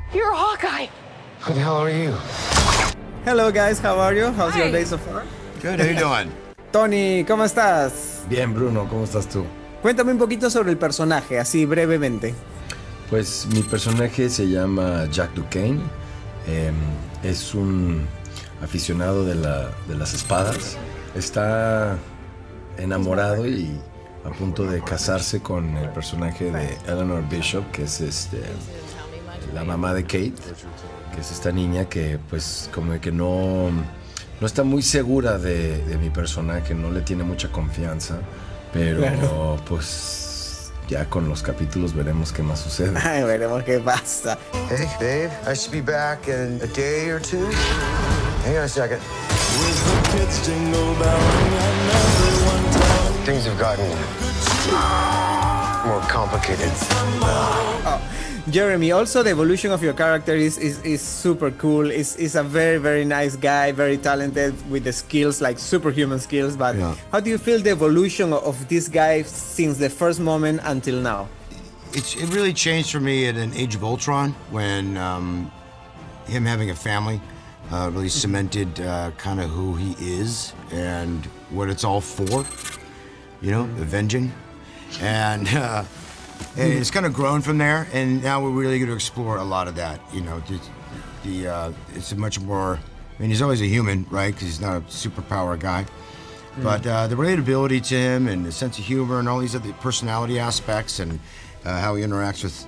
You're Hawkeye. Who the hell are you? Hello guys, how are you? How's your Hi. day so far? Good, how you doing? Tony, ¿cómo estás? Bien, Bruno, ¿cómo estás tú? Cuéntame un poquito sobre el personaje, así brevemente. Pues mi personaje se llama Jack Duquesne. Es un aficionado de las espadas. Está enamorado y a punto de casarse con el personaje de Eleanor Bishop, que es la mamá de Kate, que es esta niña que pues como que no está muy segura de mi personaje, no le tiene mucha confianza, pero Claro. pues ya con los capítulos veremos qué más sucede. Ay, veremos qué pasa. Hey, babe, I should be back in a day or two. Hang on a second. Things have gotten more complicated. Jeremy, also the evolution of your character is super cool. Is a very, very nice guy, very talented with the skills, like superhuman skills. But Yeah. how do you feel the evolution of this guy since the first moment until now? It really changed for me at an Age of Ultron when him having a family really cemented kind of who he is and what it's all for, you know, avenging. And it's kind of grown from there, and now we're really going to explore a lot of that, you know. It's a much more, I mean, he's always a human, right, because he's not a superpower guy. But the relatability to him and the sense of humor and all these other personality aspects and how he interacts with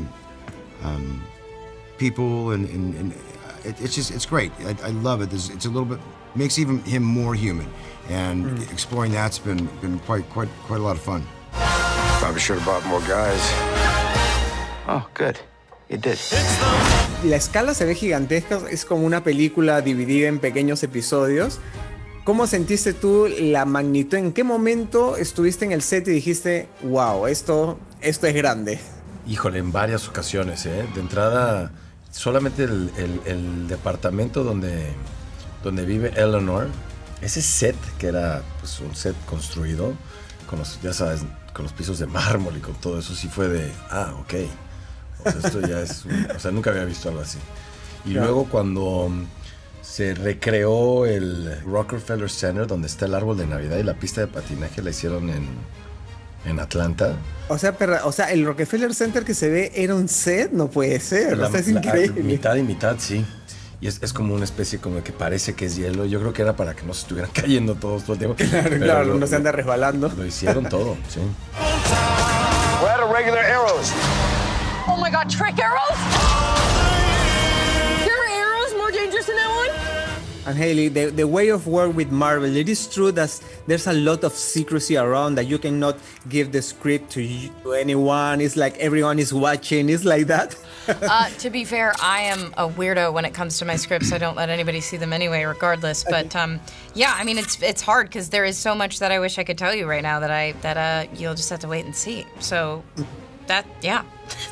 people and it's great. I love it. It's a little bit, makes even him more human. And exploring that's been quite a lot of fun. Probably should have brought more guys. Oh, good. You did. La escala se ve gigantesca, es como una película dividida en pequeños episodios. ¿Cómo sentiste tú la magnitud? ¿En qué momento estuviste en el set y dijiste, wow, esto es grande? Híjole, en varias ocasiones, ¿eh? De entrada, solamente el departamento donde vive Eleanor, ese set, que era pues, un set construido, con los, ya sabes, con los pisos de mármol y con todo eso, sí fue de, ok. O sea, esto ya es, o sea, nunca había visto algo así. Y Claro. luego cuando se recreó el Rockefeller Center, donde está el árbol de Navidad y la pista de patinaje, la hicieron en Atlanta. O sea, el Rockefeller Center que se ve era un set, no puede ser. O sea, es increíble. Mitad y mitad, sí. Y es como una especie como que parece que es hielo. Yo creo que era para que no se estuvieran cayendo todos todo el tiempo. Claro, no se anda resbalando. Lo hicieron todo, sí. We're out of regular arrows. Oh my God, trick arrows? There are arrows more dangerous than that one? And Hailey, the way of work with Marvel, it is true that there's a lot of secrecy around, that you cannot give the script to anyone. It's like everyone is watching. It's like that. To be fair, I am a weirdo when it comes to my scripts. I don't let anybody see them anyway, regardless. But yeah, I mean, it's hard because there is so much that I wish I could tell you right now that you'll just have to wait and see. So yeah.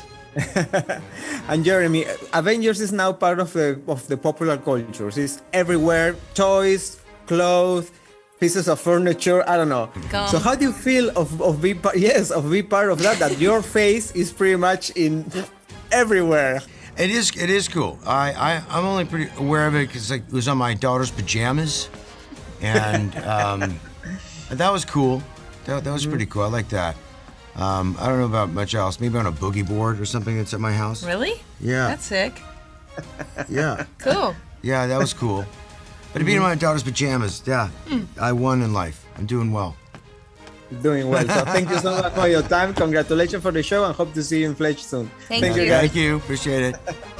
And Jeremy, Avengers is now part of the popular culture. It's everywhere, toys, clothes, pieces of furniture. I don't know. Gum. So how do you feel of being part? Yes, of being part of that. That your face is pretty much in everywhere. It is cool. I'm only pretty aware of it because it was on my daughter's pajamas, and that was cool. That was pretty cool. I like that. I don't know about much else. Maybe on a boogie board or something that's at my house. Really? Yeah. That's sick. Yeah. Cool. Yeah, that was cool. But to be in my daughter's pajamas, yeah, I won in life. I'm doing well. Doing well. So thank you so much for your time. Congratulations for the show and hope to see you in Fletch soon. Thank you. guys. Thank you. Appreciate it.